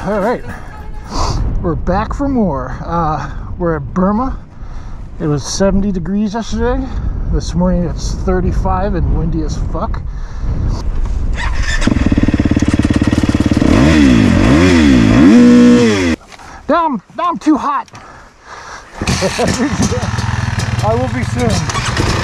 All right, we're back for more. We're at Burma. It was 70 degrees yesterday. This morning it's 35 and windy as fuck. Now I'm too hot. I will be soon.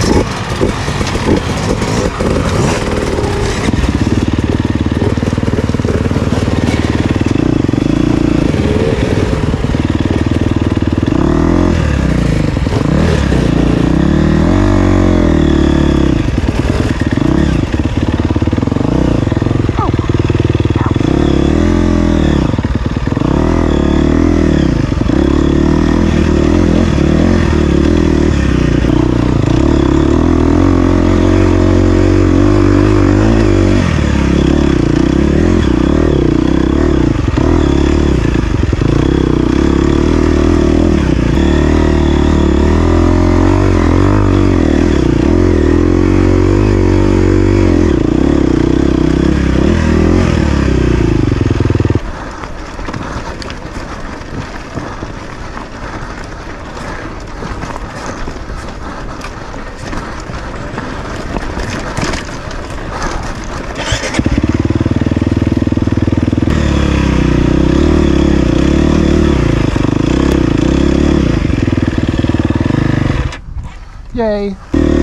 Yay.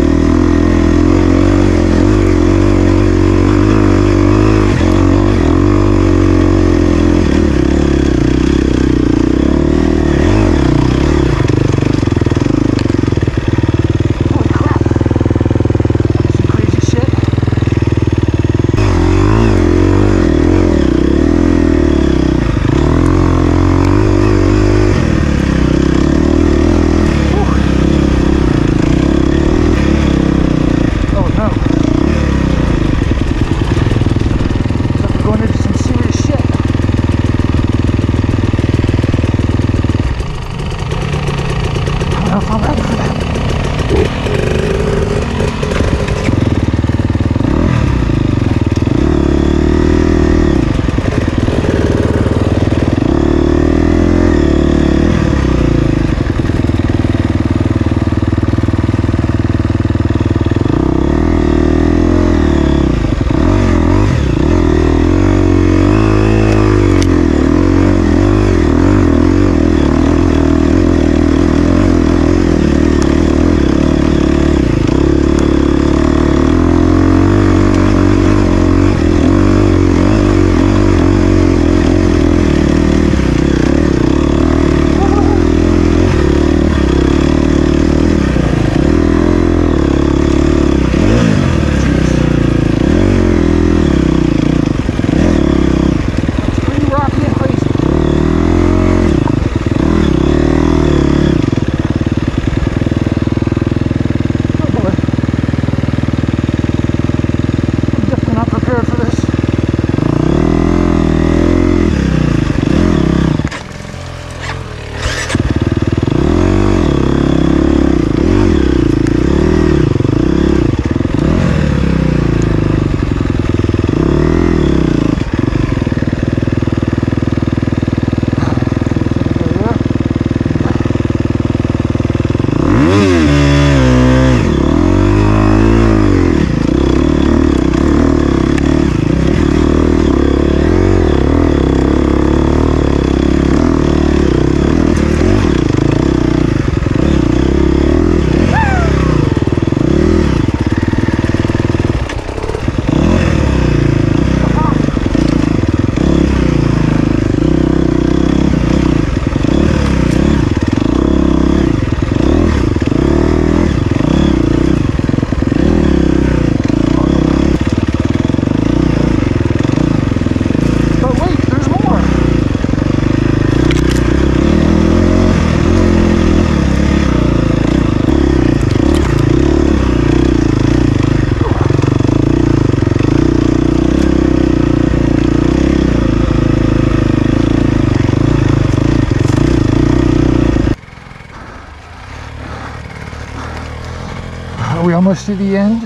Are we almost to the end?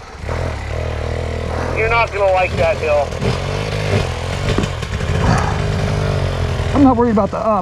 You're not gonna like that hill. I'm not worried about the up.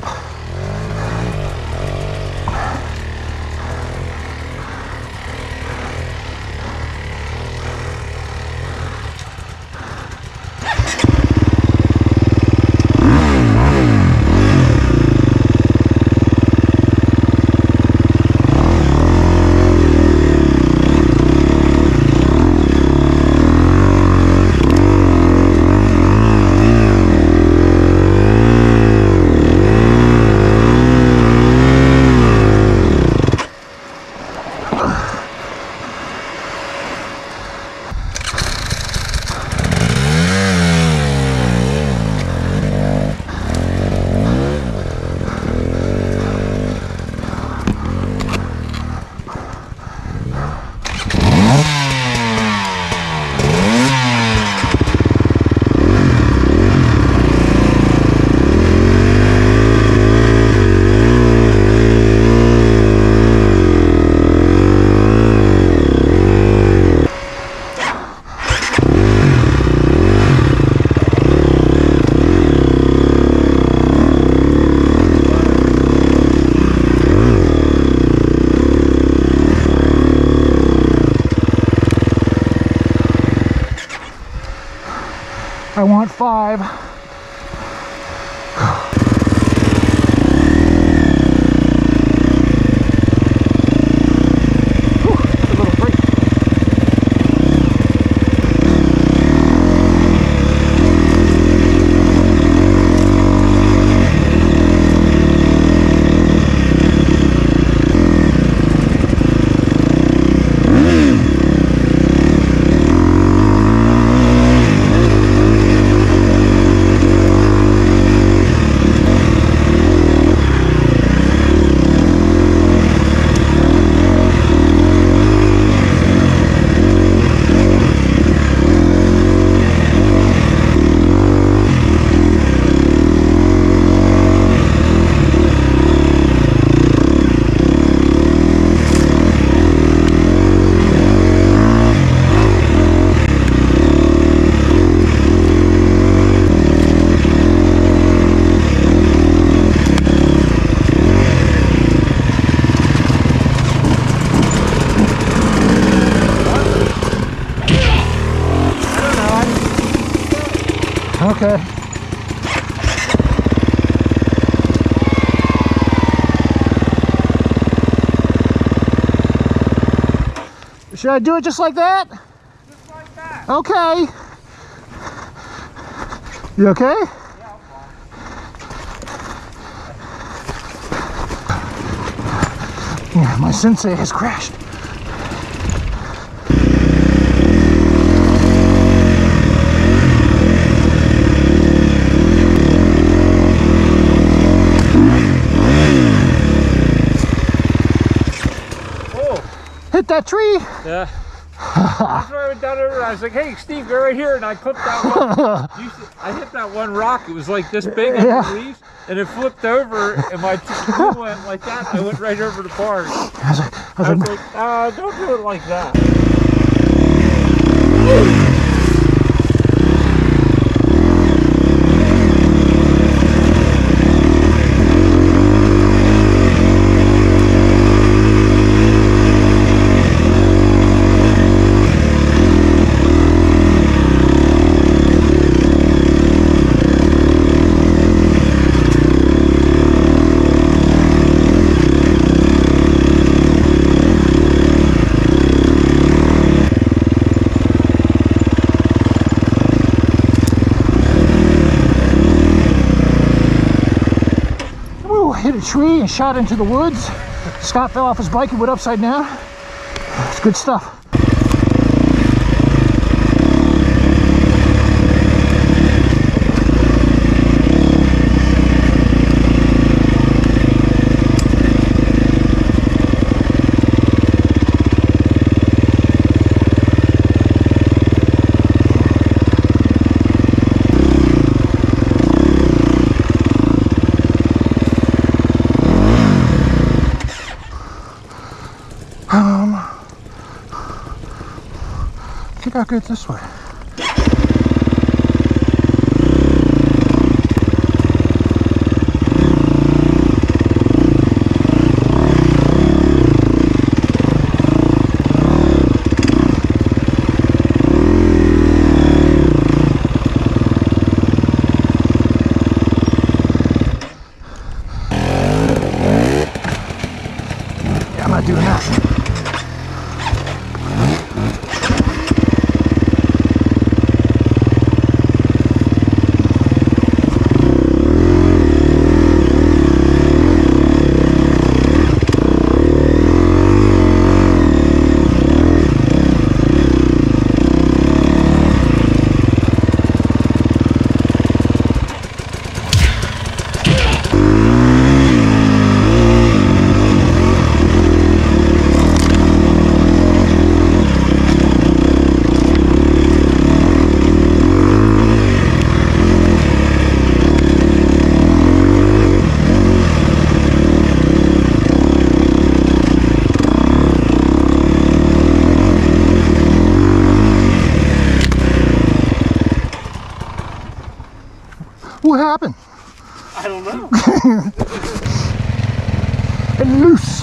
I want 5. Okay. Should I do it just like that? Just like that. Okay. You okay? Yeah, I'm fine. Yeah, my sensei has crashed. Hit that tree. Yeah. That's why I went down over. I was like, "Hey, Steve, go right here," and I clipped that one. I hit that one rock. It was like this big in the leaves, and it flipped over, and my tree went like that. I went right over the barn. I was like, "Don't do it like that." Hit a tree and shot into the woods. Scott fell off his bike and went upside down. It's good stuff. I think I'll go this way. What happened? I don't know. And loose.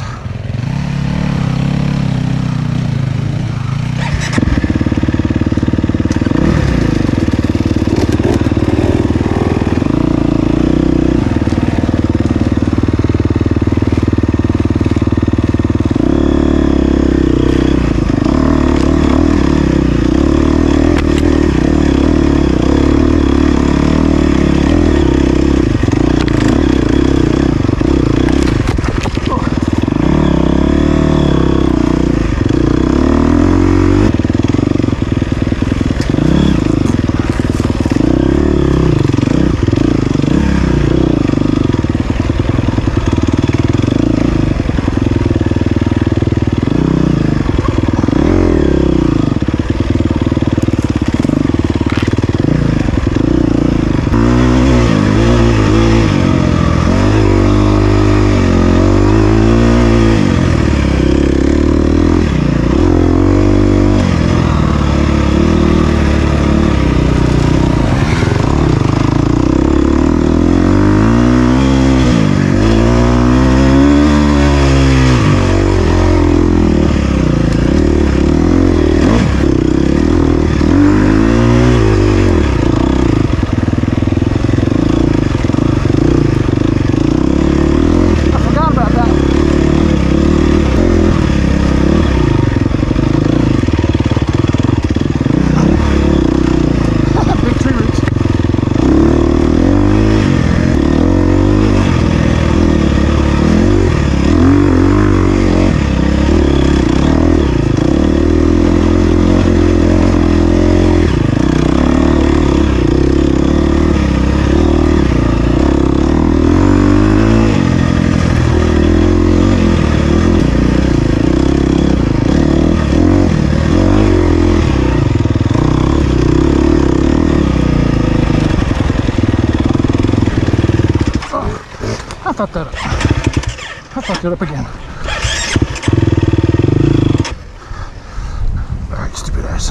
I fucked that up. I fucked it up again. Alright, stupid ass.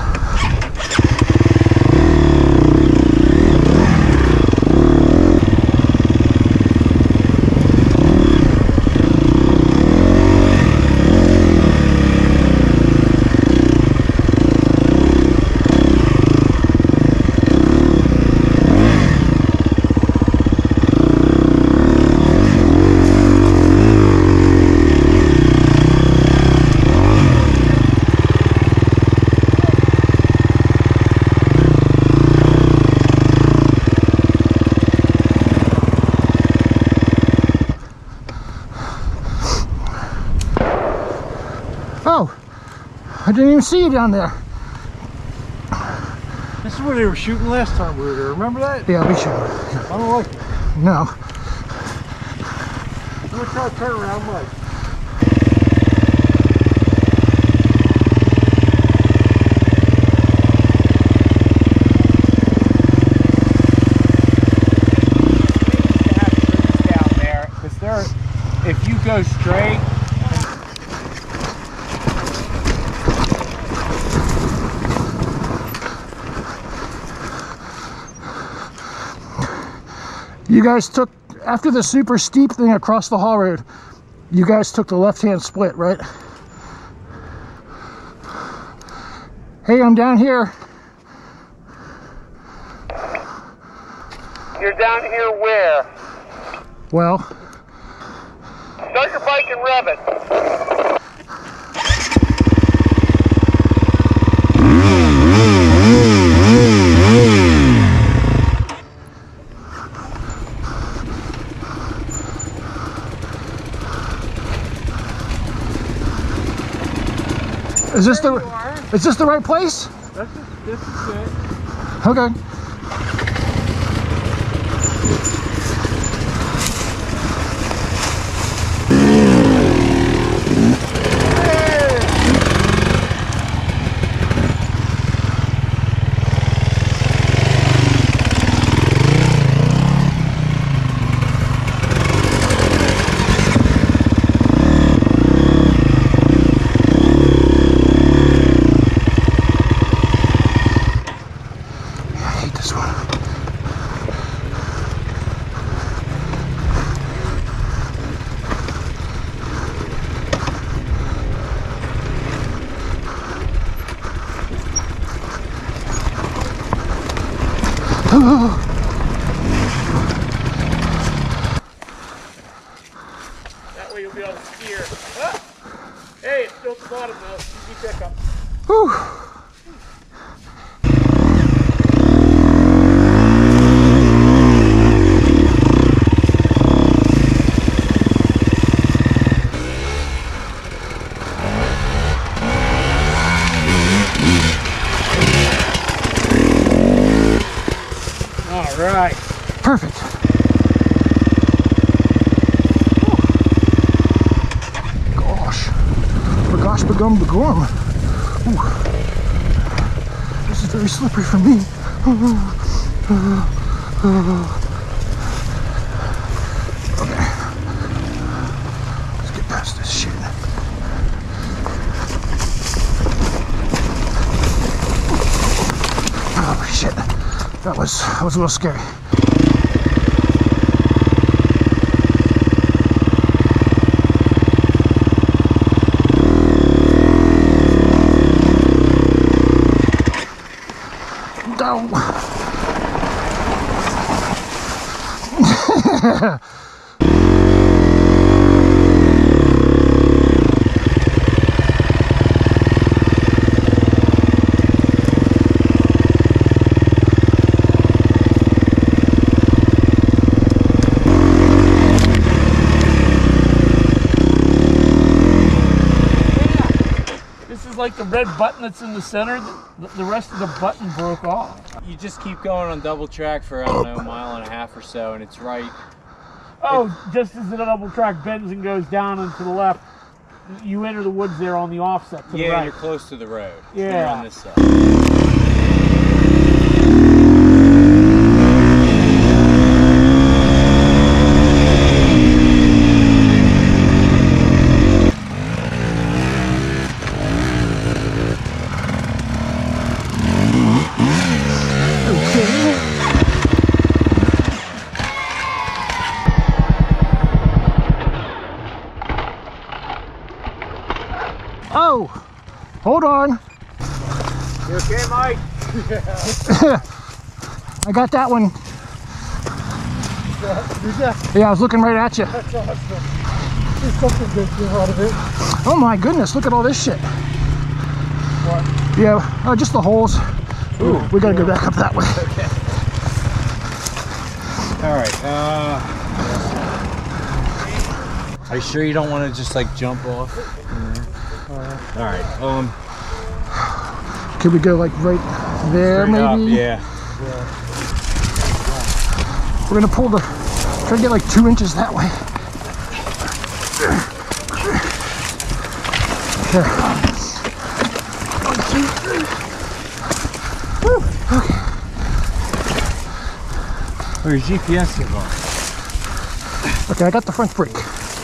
Oh, I didn't even see you down there. This is where they were shooting last time we were there. Remember that? Yeah, we should. I don't like it. No. I'm gonna try to turn around, Mike. Down there, because there, if you go straight. You guys took, after the super steep thing across the haul road, you guys took the left-hand split, right? Hey, I'm down here. You're down here where? Well, Start your bike and rev it. is this the right place? This is good. Okay. That way you'll be able to steer. Ah! Hey, it's still at the bottom though. Easy pickup. Whew. All right. Perfect. Gosh. Bagosh bagum bagorm. This is very slippery for me. Okay. Let's get past this shit. Oh shit. That was a little scary. No. Like the red button that's in the center, the rest of the button broke off. You just keep going on double track for, I don't know, a mile and a half or so, and it's right. Oh, just as the double track bends and goes down and to the left, you enter the woods there on the offset to the right. Yeah, you're close to the road. Yeah. You're on this side. Oh, hold on. You okay, Mike? I got that one. Yeah, I was looking right at you. That's awesome. There's something good out of it. Oh my goodness, look at all this shit. What? Yeah, just the holes. Ooh, we gotta go back up that way. Okay. All right. Are you sure you don't want to just like jump off? All right. Could we go like right there, maybe? Up, yeah. We're gonna pull try to get like 2 inches that way. There. 1, 2, 3. Woo, okay. Where's your GPS going? Okay, I got the front brake.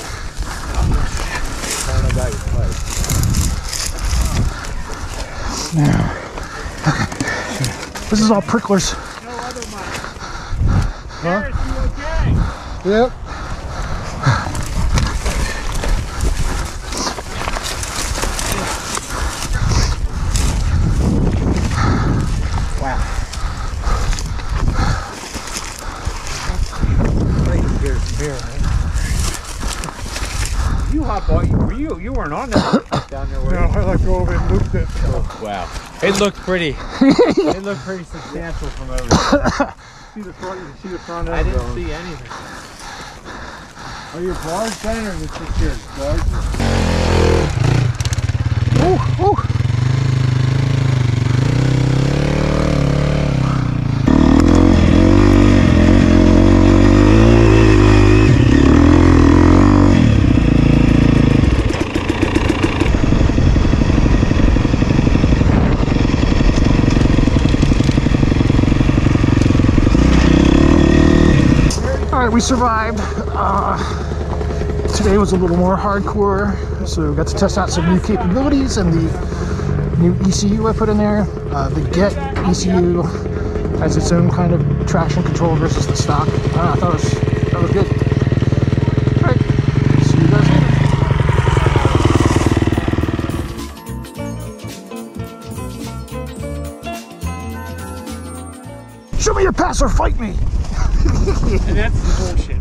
Now, okay. This is all pricklers. No other Mike. Harris, you okay? Yep. Wow. You hop on. You weren't on that down there. No, I let go of it and looped it. Wow. It looked pretty. It looked pretty substantial from over there. See the front? You can see the front end. I didn't going. see anything. Are you barge then, or is it just yours? Barge? Ooh, ooh. We survived. Today was a little more hardcore, so we got to test out some new capabilities and the new ECU I put in there. The Get ECU has its own kind of traction control versus the stock. I thought that was good. All right, see you guys later. Show me your pass or fight me. And that's the bullshit.